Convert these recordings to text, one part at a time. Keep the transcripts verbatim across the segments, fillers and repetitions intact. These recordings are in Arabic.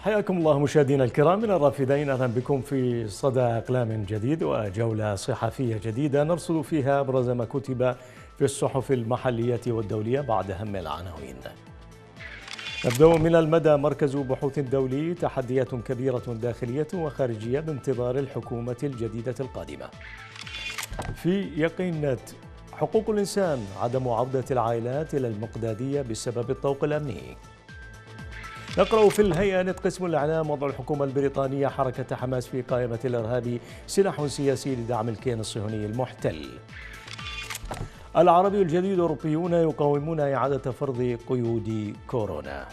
حياكم الله مشاهدينا الكرام من الرافدين، أهلا بكم في صدى أقلام جديد وجولة صحفية جديدة نرصد فيها أبرز ما كتب في الصحف المحلية والدولية بعد أهم العناوين. نبدأ من المدى. مركز بحوث دولي: تحديات كبيرة داخلية وخارجية بانتظار الحكومة الجديدة القادمة. في يقين نت: حقوق الإنسان، عدم عودة العائلات إلى المقدادية بسبب الطوق الأمني. نقرأ في الهيئة نت: قسم الإعلام: وضع الحكومة البريطانية حركة حماس في قائمة الإرهاب سلاح سياسي لدعم الكيان الصهيوني المحتل. العربي الجديد: أوروبيون يقاومون إعادة فرض قيود كورونا.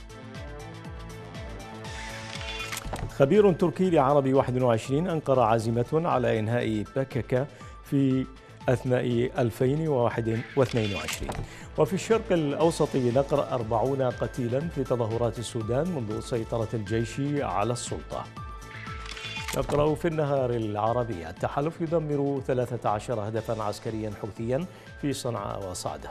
خبير تركي لعربي واحد وعشرين: أنقرة عازمة على إنهاء بكك في أثناء ألفين وواحد واثنين وعشرين. وفي الشرق الأوسط نقرأ: أربعون قتيلا في تظاهرات السودان منذ سيطرة الجيش على السلطة. نقرأ في النهار العربي: التحالف يدمر ثلاثة عشر هدفا عسكريا حوثيا في صنعاء وصعدة.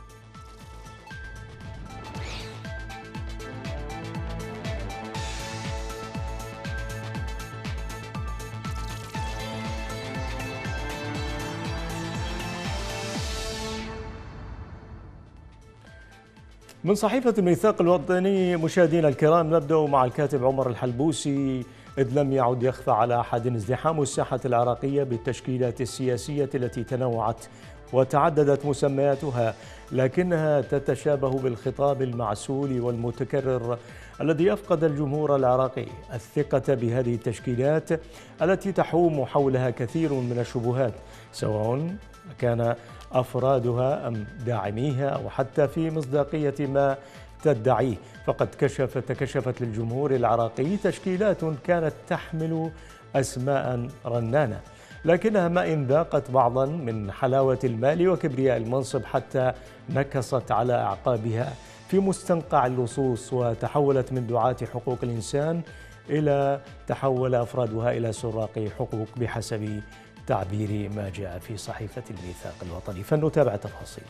من صحيفة الميثاق الوطني مشاهدينا الكرام، نبدأ مع الكاتب عمر الحلبوسي: إذ لم يعد يخفى على أحد ازدحام الساحة العراقية بالتشكيلات السياسية التي تنوعت وتعددت مسمياتها، لكنها تتشابه بالخطاب المعسول والمتكرر الذي أفقد الجمهور العراقي الثقة بهذه التشكيلات التي تحوم حولها كثير من الشبهات، سواء كان أفرادها أم داعميها أو حتى في مصداقية ما تدعيه. فقد كشف تكشفت للجمهور العراقي تشكيلات كانت تحمل أسماء رنانة، لكنها ما إن ذاقت بعضا من حلاوة المال وكبرياء المنصب حتى نكصت على أعقابها في مستنقع اللصوص، وتحولت من دعاة حقوق الإنسان إلى تحول أفرادها إلى سراق حقوق بحسب تعبير ما جاء في صحيفة الميثاق الوطني. فلنتابع التفاصيل.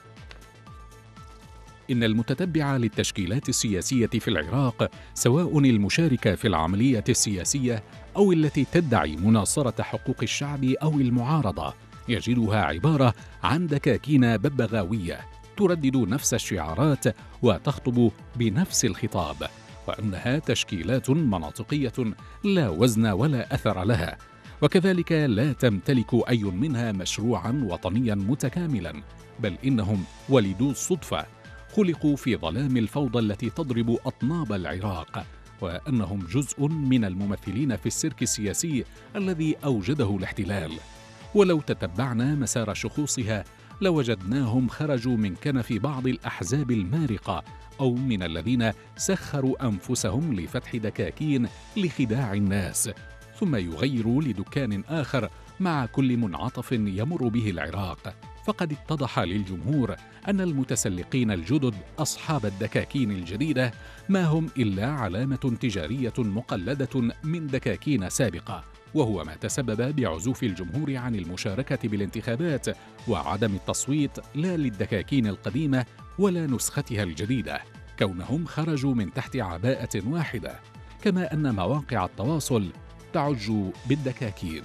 إن المتتبع للتشكيلات السياسية في العراق، سواء المشاركة في العملية السياسية أو التي تدعي مناصرة حقوق الشعب أو المعارضة، يجدها عبارة عن دكاكين ببغاوية تردد نفس الشعارات وتخطب بنفس الخطاب، وأنها تشكيلات مناطقية لا وزن ولا أثر لها، وكذلك لا تمتلك أي منها مشروعا وطنيا متكاملا، بل إنهم ولدو الصدفة، خلقوا في ظلام الفوضى التي تضرب أطناب العراق، وأنهم جزء من الممثلين في السيرك السياسي الذي أوجده الاحتلال. ولو تتبعنا مسار شخوصها لوجدناهم خرجوا من كنف بعض الأحزاب المارقة أو من الذين سخروا أنفسهم لفتح دكاكين لخداع الناس، ثم يغيروا لدكان آخر مع كل منعطف يمر به العراق. فقد اتضح للجمهور أن المتسلقين الجدد أصحاب الدكاكين الجديدة ما هم إلا علامة تجارية مقلدة من دكاكين سابقة، وهو ما تسبب بعزوف الجمهور عن المشاركة بالانتخابات وعدم التصويت لا للدكاكين القديمة ولا نسختها الجديدة، كونهم خرجوا من تحت عباءة واحدة، كما أن مواقع التواصل تعج بالدكاكين.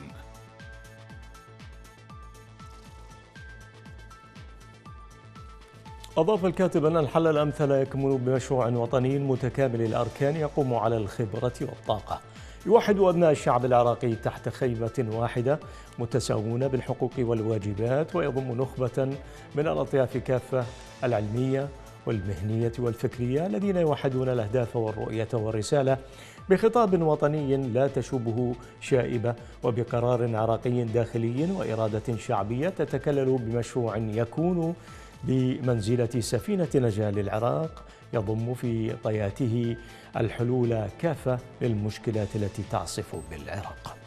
أضاف الكاتب أن الحل الأمثل يكمن بمشروع وطني متكامل الأركان يقوم على الخبرة والطاقة، يوحد أبناء الشعب العراقي تحت خيمة واحدة متساوون بالحقوق والواجبات، ويضم نخبة من الأطياف كافة العلمية والمهنية والفكرية الذين يوحدون الأهداف والرؤية والرسالة بخطاب وطني لا تشوبه شائبة، وبقرار عراقي داخلي وإرادة شعبية تتكلل بمشروع يكون بمنزلة سفينة نجاة للعراق، يضم في طياته الحلول كافة للمشكلات التي تعصف بالعراق.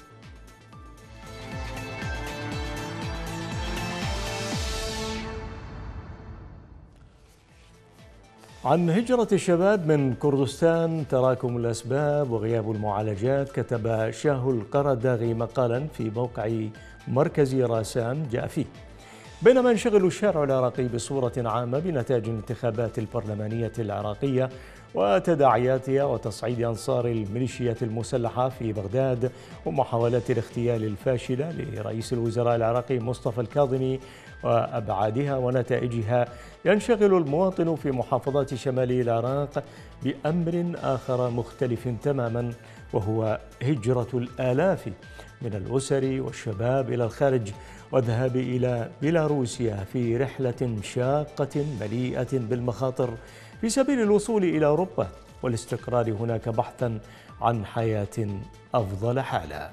عن هجرة الشباب من كردستان، تراكم الأسباب وغياب المعالجات، كتب شاه القرداغي مقالا في موقع مركز راسان جاء فيه: بينما ينشغل الشارع العراقي بصورة عامة بنتائج الانتخابات البرلمانية العراقية وتداعياتها وتصعيد أنصار الميليشيات المسلحة في بغداد ومحاولات الاغتيال الفاشلة لرئيس الوزراء العراقي مصطفى الكاظمي وأبعادها ونتائجها، ينشغل المواطن في محافظات شمال العراق بأمر آخر مختلف تماما، وهو هجرة الآلاف من الأسر والشباب إلى الخارج والذهاب إلى بيلاروسيا في رحلة شاقة مليئة بالمخاطر في سبيل الوصول إلى أوروبا والاستقرار هناك بحثا عن حياة أفضل حالا.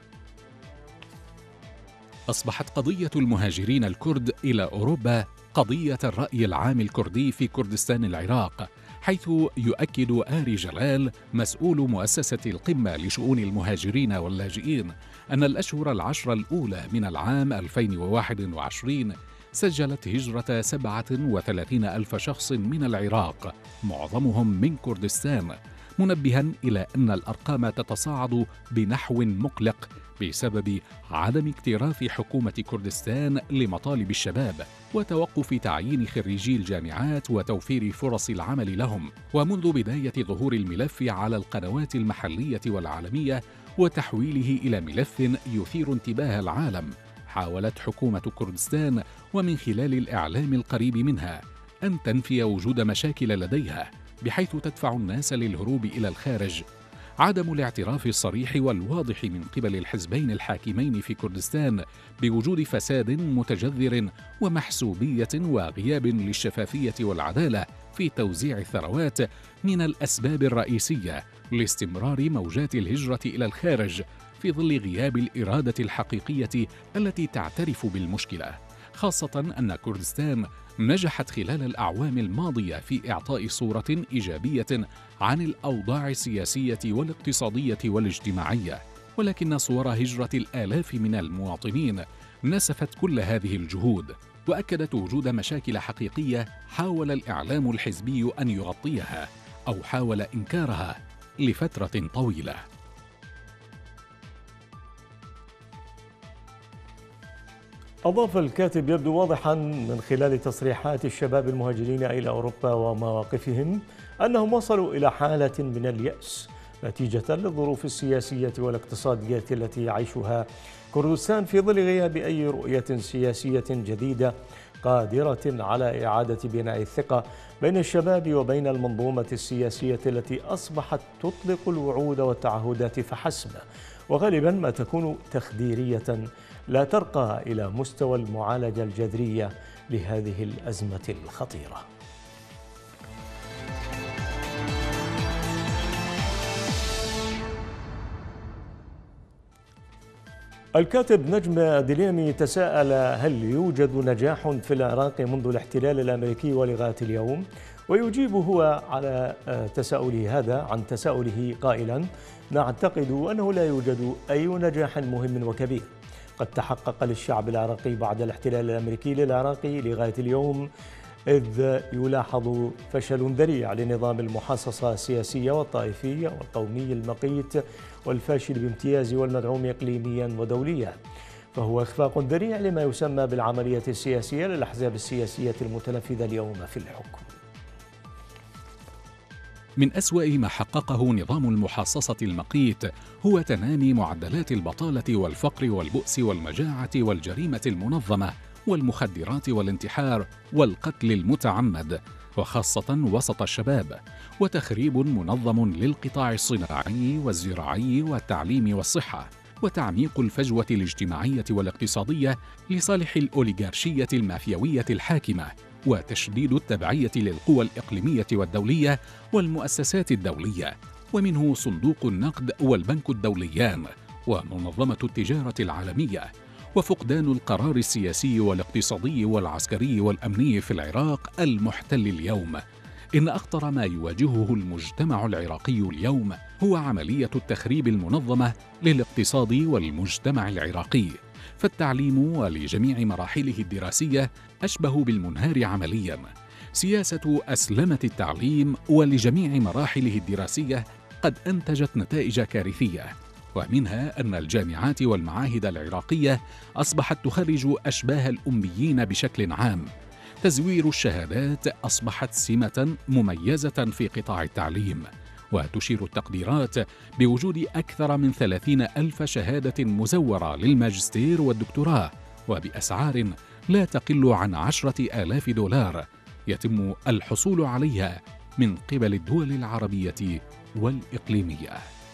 أصبحت قضية المهاجرين الكرد إلى أوروبا قضية الرأي العام الكردي في كردستان العراق، حيث يؤكد آري جلال مسؤول مؤسسة القمة لشؤون المهاجرين واللاجئين أن الأشهر العشر الأولى من العام ألفين وواحد وعشرين سجلت هجرة سبعة وثلاثين ألف شخص من العراق، معظمهم من كردستان، منبها إلى أن الأرقام تتصاعد بنحو مقلق بسبب عدم اكتراث حكومة كردستان لمطالب الشباب وتوقف تعيين خريجي الجامعات وتوفير فرص العمل لهم. ومنذ بداية ظهور الملف على القنوات المحلية والعالمية وتحويله إلى ملف يثير انتباه العالم، حاولت حكومة كردستان ومن خلال الإعلام القريب منها أن تنفي وجود مشاكل لديها، بحيث تدفع الناس للهروب إلى الخارج. عدم الاعتراف الصريح والواضح من قبل الحزبين الحاكمين في كردستان بوجود فساد متجذر ومحسوبية وغياب للشفافية والعدالة في توزيع الثروات من الأسباب الرئيسية لاستمرار موجات الهجرة إلى الخارج، في ظل غياب الإرادة الحقيقية التي تعترف بالمشكلة، خاصة أن كردستان نجحت خلال الأعوام الماضية في إعطاء صورة إيجابية عن الأوضاع السياسية والاقتصادية والاجتماعية، ولكن صور هجرة الآلاف من المواطنين نسفت كل هذه الجهود وأكدت وجود مشاكل حقيقية حاول الإعلام الحزبي أن يغطيها أو حاول إنكارها لفترة طويلة. أضاف الكاتب: يبدو واضحا من خلال تصريحات الشباب المهاجرين إلى أوروبا ومواقفهم أنهم وصلوا إلى حالة من اليأس نتيجة للظروف السياسية والاقتصادية التي يعيشها كردستان في ظل غياب أي رؤية سياسية جديدة قادرة على إعادة بناء الثقة بين الشباب وبين المنظومة السياسية التي أصبحت تطلق الوعود والتعهدات فحسب، وغالبا ما تكون تخديرية لا ترقى إلى مستوى المعالجة الجذرية لهذه الأزمة الخطيرة. الكاتب نجم دليمي تساءل: هل يوجد نجاح في العراق منذ الاحتلال الأمريكي ولغاية اليوم؟ ويجيب هو على تساؤله هذا عن تساؤله قائلا: نعتقد أنه لا يوجد أي نجاح مهم وكبير قد تحقق للشعب العراقي بعد الاحتلال الأمريكي للعراق لغاية اليوم، إذ يلاحظ فشل ذريع لنظام المحاصصة السياسية والطائفية والقومي المقيت والفاشل بامتياز والمدعوم إقليميا ودوليا، فهو إخفاق ذريع لما يسمى بالعملية السياسية للأحزاب السياسية المتنفذة اليوم في الحكم. من أسوأ ما حققه نظام المحاصصة المقيت هو تنامي معدلات البطالة والفقر والبؤس والمجاعة والجريمة المنظمة والمخدرات والانتحار والقتل المتعمد، وخاصة وسط الشباب، وتخريب منظم للقطاع الصناعي والزراعي والتعليم والصحة، وتعميق الفجوة الاجتماعية والاقتصادية لصالح الأوليغارشية المافيوية الحاكمة، وتشديد التبعية للقوى الإقليمية والدولية والمؤسسات الدولية، ومنه صندوق النقد والبنك الدوليان ومنظمة التجارة العالمية، وفقدان القرار السياسي والاقتصادي والعسكري والأمني في العراق المحتل اليوم. إن أخطر ما يواجهه المجتمع العراقي اليوم هو عملية التخريب المنظمة للاقتصاد والمجتمع العراقي، فالتعليم ولجميع مراحله الدراسية أشبه بالمنهار عملياً. سياسة أسلمة التعليم ولجميع مراحله الدراسية قد أنتجت نتائج كارثية، ومنها أن الجامعات والمعاهد العراقية أصبحت تخرج أشباه الأميين بشكل عام، تزوير الشهادات أصبحت سمة مميزة في قطاع التعليم، وتشير التقديرات بوجود أكثر من ثلاثين ألف شهادة مزورة للماجستير والدكتوراه، وبأسعار لا تقل عن عشرة آلاف دولار يتم الحصول عليها من قبل الدول العربية والإقليمية.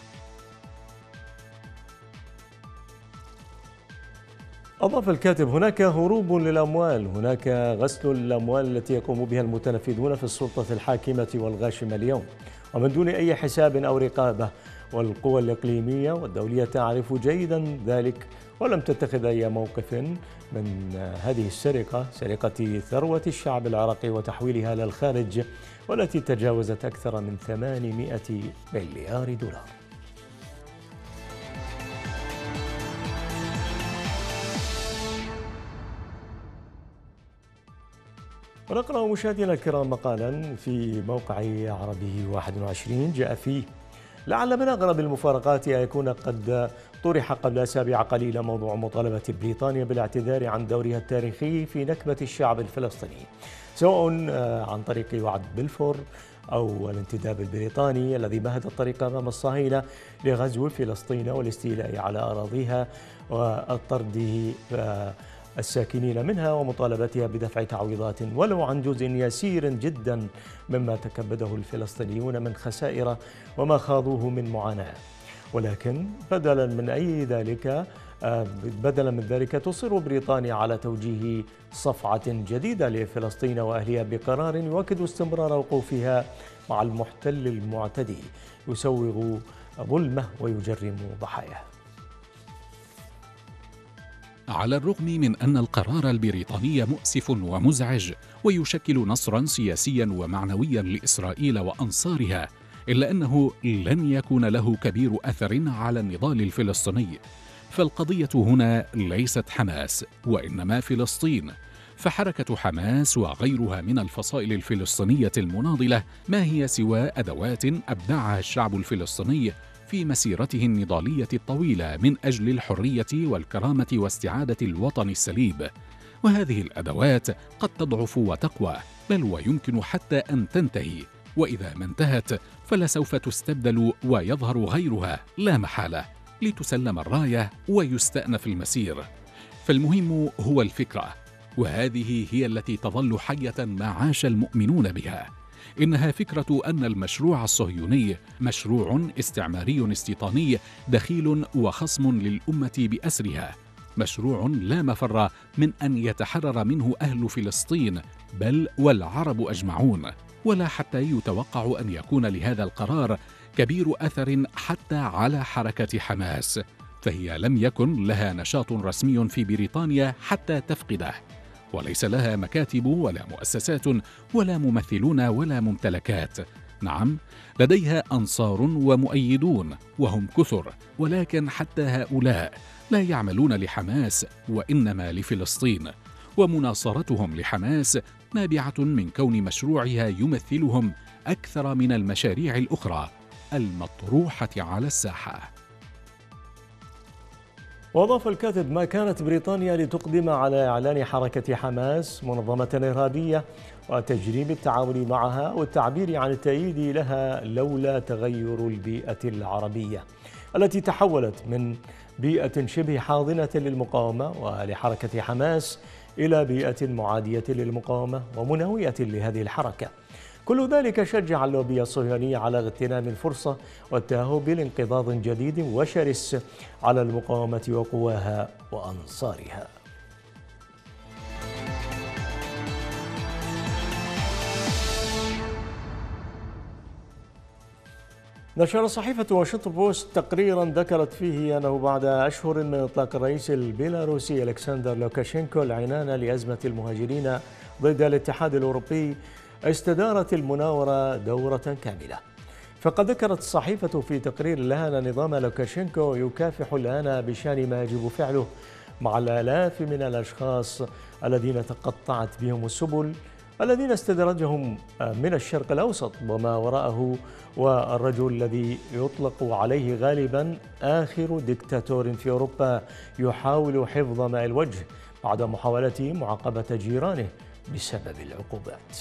أضاف الكاتب: هناك هروب للأموال، هناك غسل الأموال التي يقوم بها المتنفذون في السلطة الحاكمة والغاشمة اليوم، ومن دون أي حساب أو رقابة، والقوى الإقليمية والدولية تعرف جيدا ذلك، ولم تتخذ أي موقف من هذه السرقة، سرقة ثروة الشعب العراقي وتحويلها للخارج، والتي تجاوزت أكثر من ثمانمائة مليار دولار. ونقرأ مشاهدينا الكرام مقالا في موقع عربي واحد وعشرين جاء فيه: لعل من أغرب المفارقات أن يكون قد طرح قبل أسابيع قليلة موضوع مطالبة بريطانيا بالاعتذار عن دورها التاريخي في نكبة الشعب الفلسطيني، سواء عن طريق وعد بلفور أو الانتداب البريطاني الذي مهد الطريق أمام الصهاينة لغزو فلسطين والاستيلاء على أراضيها والطرد الساكنين منها ومطالبتها بدفع تعويضات ولو عن جزء يسير جدا مما تكبده الفلسطينيون من خسائر وما خاضوه من معاناة. ولكن بدلا من أي ذلك بدلا من ذلك تصر بريطانيا على توجيه صفعة جديدة لفلسطين وأهلها بقرار يؤكد استمرار وقوفها مع المحتل المعتدي، يسوغ ظلمه ويجرم ضحاياه. على الرغم من أن القرار البريطاني مؤسف ومزعج ويشكل نصرا سياسيا ومعنويا لإسرائيل وأنصارها، إلا أنه لن يكون له كبير أثر على النضال الفلسطيني، فالقضية هنا ليست حماس وإنما فلسطين، فحركة حماس وغيرها من الفصائل الفلسطينية المناضلة ما هي سوى أدوات أبدعها الشعب الفلسطيني في مسيرته النضالية الطويلة من أجل الحرية والكرامة واستعادة الوطن السليب. وهذه الأدوات قد تضعف وتقوى، بل ويمكن حتى أن تنتهي، وإذا ما انتهت فلسوف تستبدل ويظهر غيرها لا محالة، لتسلم الراية ويستأنف المسير. فالمهم هو الفكرة، وهذه هي التي تظل حية ما عاش المؤمنون بها. إنها فكرة أن المشروع الصهيوني مشروع استعماري استيطاني دخيل وخصم للأمة بأسرها، مشروع لا مفر من أن يتحرر منه أهل فلسطين بل والعرب أجمعون، ولا حتى يتوقع أن يكون لهذا القرار كبير أثر حتى على حركة حماس، فهي لم يكن لها نشاط رسمي في بريطانيا حتى تفقده، وليس لها مكاتب ولا مؤسسات ولا ممثلون ولا ممتلكات. نعم، لديها أنصار ومؤيدون وهم كثر، ولكن حتى هؤلاء لا يعملون لحماس وإنما لفلسطين، ومناصرتهم لحماس نابعة من كون مشروعها يمثلهم أكثر من المشاريع الأخرى المطروحة على الساحة. وأضاف الكاتب: ما كانت بريطانيا لتقدم على إعلان حركة حماس منظمة إرهابية وتجريم التعاون معها والتعبير عن التأييد لها لولا تغير البيئة العربية التي تحولت من بيئة شبه حاضنة للمقاومة ولحركة حماس إلى بيئة معادية للمقاومة ومناوية لهذه الحركة. كل ذلك شجع اللوبي الصهيوني على اغتنام الفرصة والتأهب لانقضاض جديد وشرس على المقاومة وقواها وأنصارها. نشر صحيفة واشنطن بوست تقريرا ذكرت فيه أنه بعد أشهر من إطلاق الرئيس البيلاروسي ألكسندر لوكاشينكو العنان لأزمة المهاجرين ضد الاتحاد الأوروبي استدارت المناورة دورة كاملة. فقد ذكرت الصحيفة في تقرير لها أن نظام لوكاشينكو يكافح الآن بشأن ما يجب فعله مع الآلاف من الأشخاص الذين تقطعت بهم السبل، الذين استدرجهم من الشرق الأوسط وما وراءه، والرجل الذي يطلق عليه غالبا آخر ديكتاتور في أوروبا يحاول حفظ ماء الوجه بعد محاولة معاقبة جيرانه بسبب العقوبات.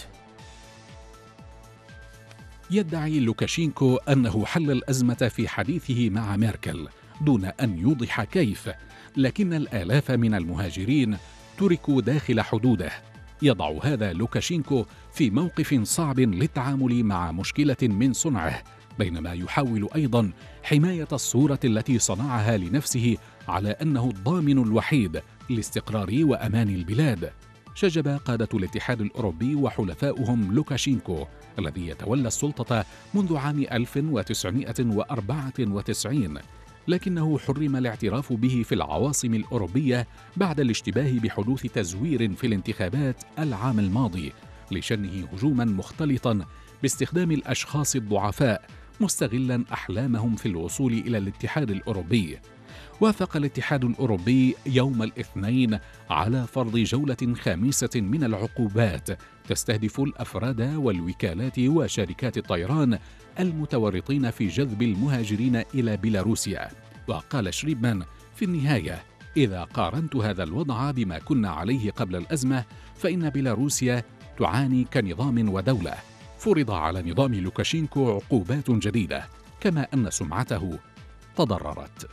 يدعي لوكاشينكو أنه حل الأزمة في حديثه مع ميركل دون أن يوضح كيف، لكن الآلاف من المهاجرين تركوا داخل حدوده. يضع هذا لوكاشينكو في موقف صعب للتعامل مع مشكلة من صنعه، بينما يحاول أيضاً حماية الصورة التي صنعها لنفسه على أنه الضامن الوحيد لاستقرار وأمان البلاد. شجب قادة الاتحاد الأوروبي وحلفاؤهم لوكاشينكو الذي يتولى السلطة منذ عام ألف وتسعمائة وأربعة وتسعين، لكنه حرم الاعتراف به في العواصم الأوروبية بعد الاشتباه بحدوث تزوير في الانتخابات العام الماضي لشنه هجوما مختلطا باستخدام الأشخاص الضعفاء مستغلا أحلامهم في الوصول إلى الاتحاد الأوروبي. وافق الاتحاد الأوروبي يوم الاثنين على فرض جولة خامسة من العقوبات تستهدف الأفراد والوكالات وشركات الطيران المتورطين في جذب المهاجرين إلى بيلاروسيا. وقال شريبمان في النهاية: إذا قارنت هذا الوضع بما كنا عليه قبل الأزمة فإن بيلاروسيا تعاني كنظام ودولة. فرض على نظام لوكاشينكو عقوبات جديدة، كما أن سمعته تضررت.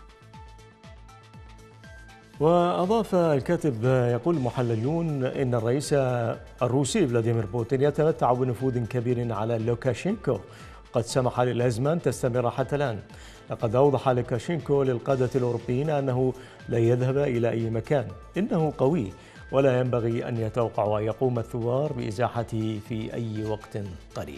وأضاف الكاتب: يقول المحللون إن الرئيس الروسي فلاديمير بوتين يتمتع بنفوذ كبير على لوكاشينكو، قد سمح للأزمة أن تستمر حتى الآن. لقد أوضح لوكاشينكو للقادة الأوروبيين أنه لا يذهب إلى أي مكان، إنه قوي ولا ينبغي أن يتوقع أن يقوم الثوار بإزاحته في أي وقت قريب.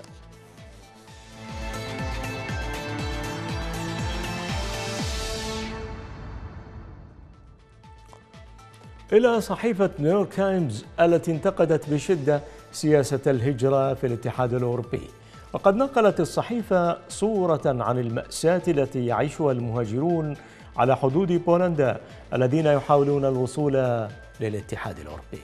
إلى صحيفة نيويورك تايمز التي انتقدت بشدة سياسة الهجرة في الاتحاد الأوروبي. وقد نقلت الصحيفة صورة عن المأساة التي يعيشها المهاجرون على حدود بولندا الذين يحاولون الوصول للاتحاد الأوروبي.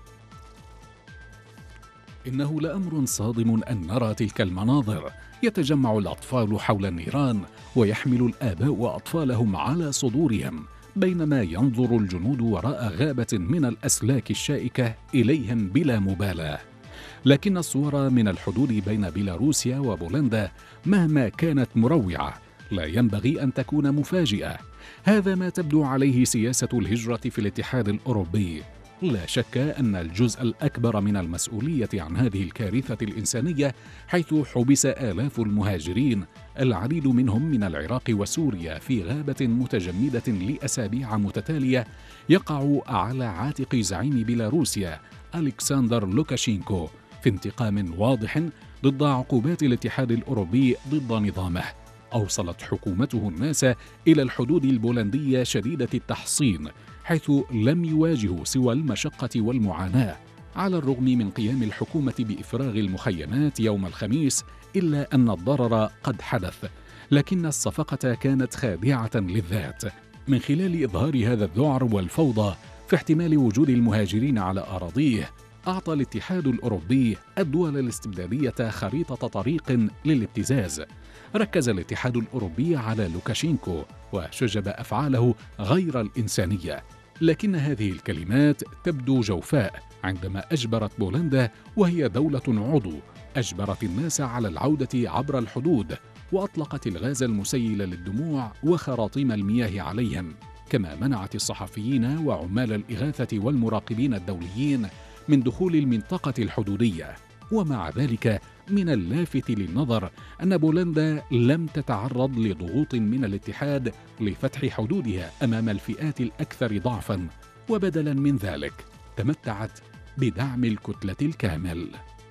إنه لأمر صادم أن نرى تلك المناظر. يتجمع الأطفال حول النيران ويحمل الآباء أطفالهم على صدورهم، بينما ينظر الجنود وراء غابة من الأسلاك الشائكة إليهم بلا مبالاة. لكن الصور من الحدود بين بيلاروسيا وبولندا مهما كانت مروعة لا ينبغي أن تكون مفاجئة. هذا ما تبدو عليه سياسة الهجرة في الاتحاد الأوروبي. لا شك أن الجزء الأكبر من المسؤولية عن هذه الكارثة الإنسانية، حيث حبس آلاف المهاجرين العديد منهم من العراق وسوريا في غابة متجمدة لأسابيع متتالية، يقع على عاتق زعيم بيلاروسيا ألكسندر لوكاشينكو في انتقام واضح ضد عقوبات الاتحاد الأوروبي ضد نظامه. أوصلت حكومته الناس إلى الحدود البولندية شديدة التحصين، حيث لم يواجهوا سوى المشقة والمعاناة، على الرغم من قيام الحكومة بإفراغ المخيمات يوم الخميس، إلا أن الضرر قد حدث. لكن الصفقة كانت خادعة للذات. من خلال إظهار هذا الذعر والفوضى في احتمال وجود المهاجرين على أراضيه، أعطى الاتحاد الأوروبي الدول الاستبدادية خريطة طريق للابتزاز. ركز الاتحاد الأوروبي على لوكاشينكو وشجب أفعاله غير الإنسانية، لكن هذه الكلمات تبدو جوفاء عندما أجبرت بولندا، وهي دولة عضو، أجبرت الناس على العودة عبر الحدود وأطلقت الغاز المسيل للدموع وخراطيم المياه عليهم، كما منعت الصحفيين وعمال الإغاثة والمراقبين الدوليين من دخول المنطقة الحدودية. ومع ذلك من اللافت للنظر أن بولندا لم تتعرض لضغوط من الاتحاد لفتح حدودها أمام الفئات الأكثر ضعفاً، وبدلاً من ذلك تمتعت بدعم الكتلة الكامل.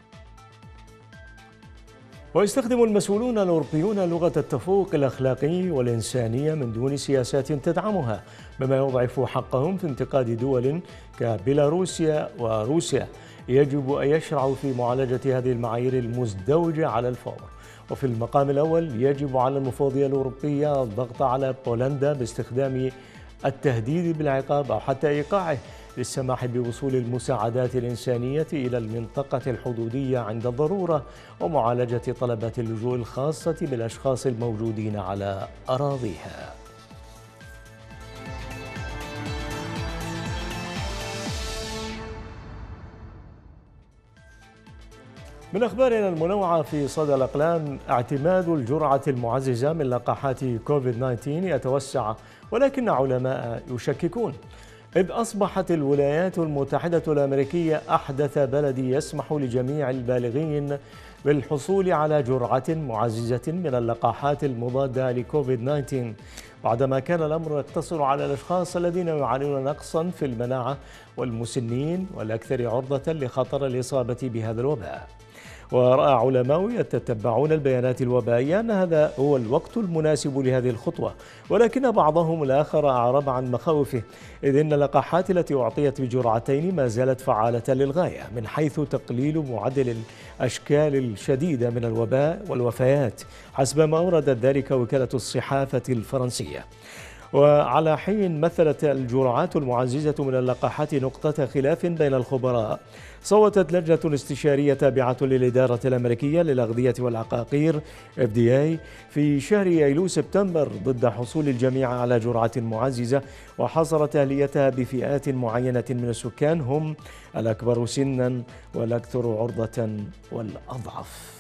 ويستخدم المسؤولون الأوروبيون لغة التفوق الأخلاقي والإنسانية من دون سياسات تدعمها، مما يضعف حقهم في انتقاد دول كبيلاروسيا وروسيا. يجب أن يشرعوا في معالجة هذه المعايير المزدوجة على الفور. وفي المقام الأول يجب على المفوضية الأوروبية الضغط على بولندا باستخدام التهديد بالعقاب أو حتى إيقاعه للسماح بوصول المساعدات الإنسانية إلى المنطقة الحدودية عند الضرورة، ومعالجة طلبات اللجوء الخاصة بالأشخاص الموجودين على أراضيها. من أخبارنا المنوعة في صدى الأقلام، اعتماد الجرعة المعززة من لقاحات كوفيد تسعة عشر يتوسع، ولكن علماء يشككون، إذ أصبحت الولايات المتحدة الأمريكية أحدث بلد يسمح لجميع البالغين بالحصول على جرعة معززة من اللقاحات المضادة لكوفيد تسعة عشر، بعدما كان الأمر يقتصر على الأشخاص الذين يعانون نقصا في المناعة والمسنين والأكثر عرضة لخطر الإصابة بهذا الوباء. ورأى علماء يتتبعون البيانات الوبائية أن هذا هو الوقت المناسب لهذه الخطوة، ولكن بعضهم الآخر أعرب عن مخاوفه، إذ أن اللقاحات التي أعطيت بجرعتين ما زالت فعالة للغاية من حيث تقليل معدل الأشكال الشديدة من الوباء والوفيات، حسب ما أوردت ذلك وكالة الصحافة الفرنسية. وعلى حين مثلت الجرعات المعززة من اللقاحات نقطة خلاف بين الخبراء، صوتت لجنة استشارية تابعة للإدارة الأمريكية للأغذية والعقاقير إف دي إيه في شهر أيلول سبتمبر ضد حصول الجميع على جرعة معززة، وحصرت أهليتها بفئات معينة من السكان هم الأكبر سنا والأكثر عرضة والأضعف.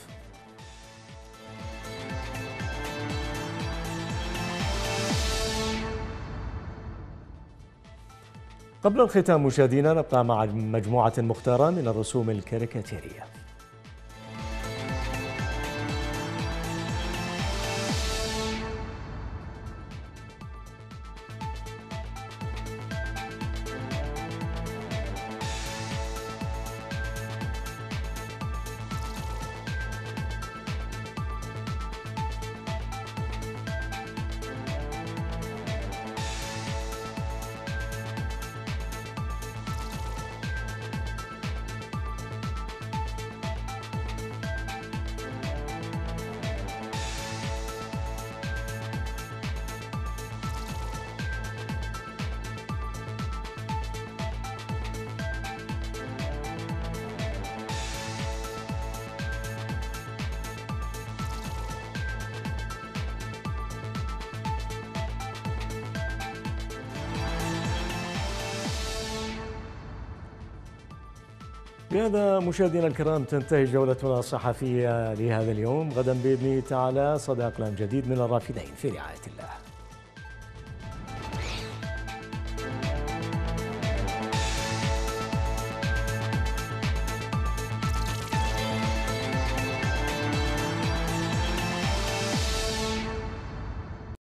قبل الختام مشاهدينا، نبقى مع مجموعة مختارة من الرسوم الكاريكاتيرية. بهذا مشاهدينا الكرام تنتهي جولتنا الصحفية لهذا اليوم. غدا بإذن تعالى صدى أقلام جديد من الرافدين، في رعاية الله.